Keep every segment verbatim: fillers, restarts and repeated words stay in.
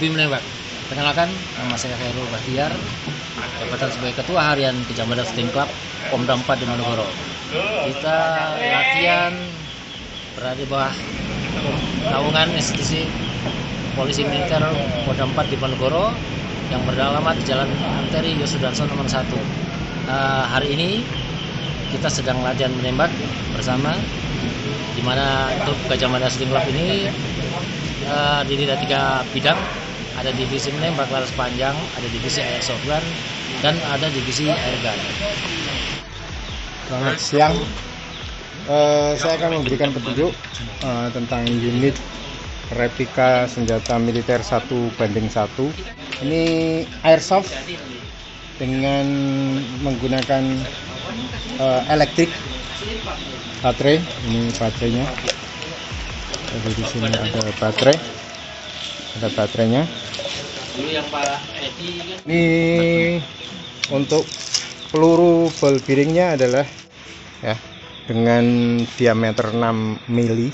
hobi menembak. Perkenalkan, nama saya Khairul Bahtiar, jabatan sebagai Ketua Harian Kecamatan Shooting Club Pomda empat di Malioboro. Kita latihan berada di bawah naungan institusi Polisi Militer Pomda empat di Malioboro yang beralamat di Jalan Anteri Yosudarso nomor satu. Uh, hari ini kita sedang latihan menembak bersama, di mana untuk Kecamatan Shooting Club ini uh, diri dari tiga bidang. Ada divisi menembak laras panjang, ada divisi airsoft gun, dan ada divisi airgun. Selamat siang. Uh, saya akan memberikan petunjuk uh, tentang unit replika senjata militer satu banding satu. Ini airsoft dengan menggunakan uh, elektrik baterai. Ini baterainya. Jadi di sini ada baterai, ada baterainya. Ini untuk peluru ball bearingnya adalah ya dengan diameter enam mili.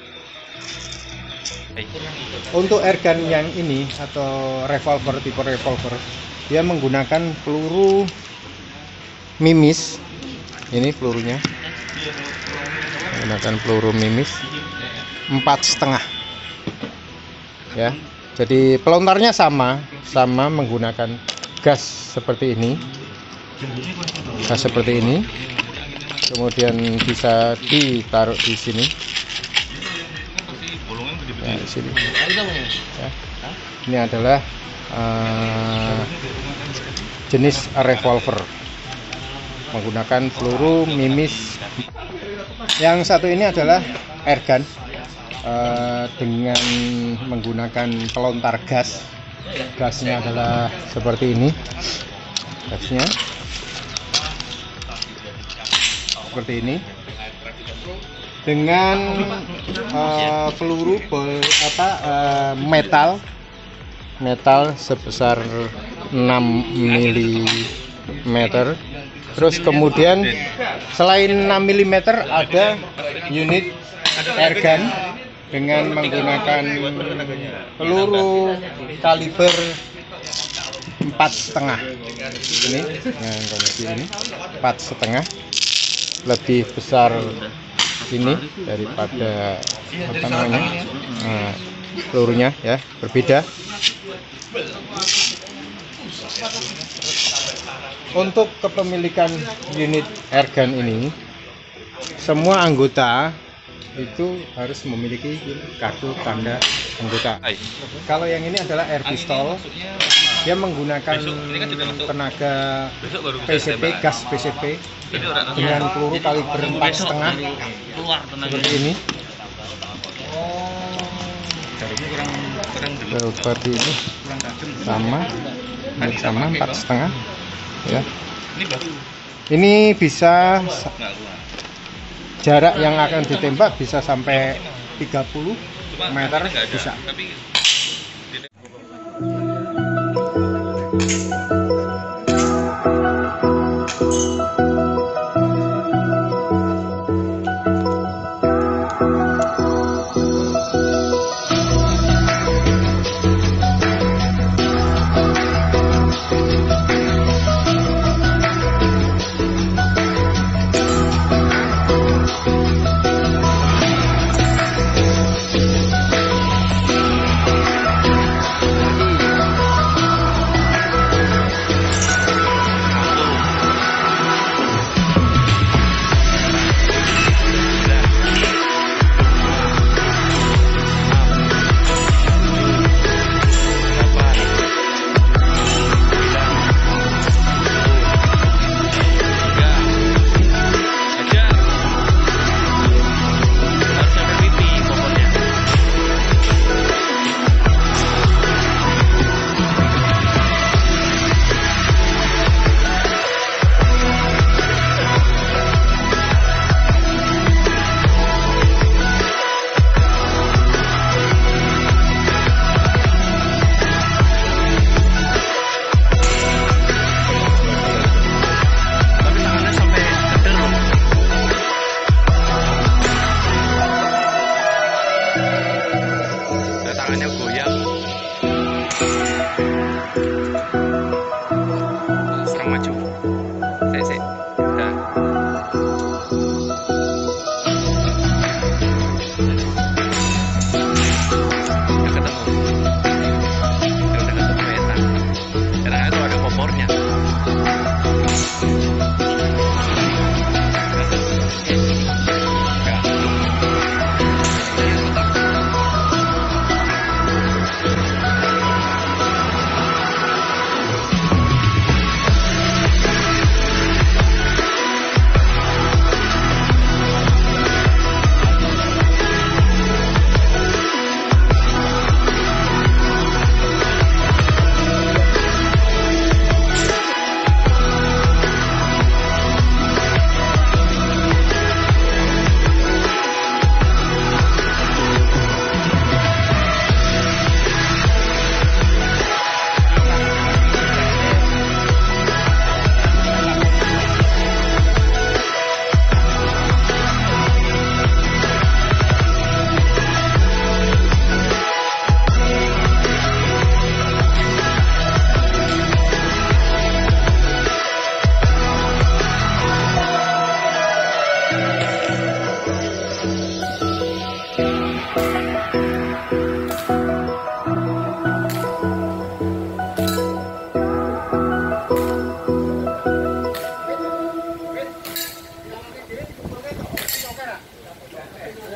Untuk airgun yang ini atau revolver, tipe revolver, dia menggunakan peluru mimis. Ini pelurunya menggunakan peluru mimis empat setengah ya. Jadi pelontarnya sama sama menggunakan gas seperti ini, gas seperti ini, kemudian bisa ditaruh di sini. Ya, di sini. Ya. Ini adalah uh, jenis revolver menggunakan peluru mimis. Yang satu ini adalah airgun uh, dengan menggunakan pelontar gas. Gasnya adalah seperti ini. Gasnya seperti ini. Dengan uh, peluru bol, apa uh, metal metal sebesar enam milimeter. Terus kemudian selain enam milimeter ada unit airgun dengan menggunakan peluru kaliber empat setengah. Ini dengan kondisi ini empat setengah, lebih besar ini daripada apa namanya nah, pelurunya ya, berbeda. Untuk kepemilikan unit airgun ini, semua anggota itu harus memiliki kartu tanda anggota. Kalau yang ini adalah air pistol, dia menggunakan tenaga P C P, gas P C P dengan peluru kaliber empat setengah seperti ini. Seperti ini sama, ini sama empat setengah ya. Ini bisa jarak yang akan ditembak bisa sampai tiga puluh meter bisa.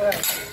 Pak.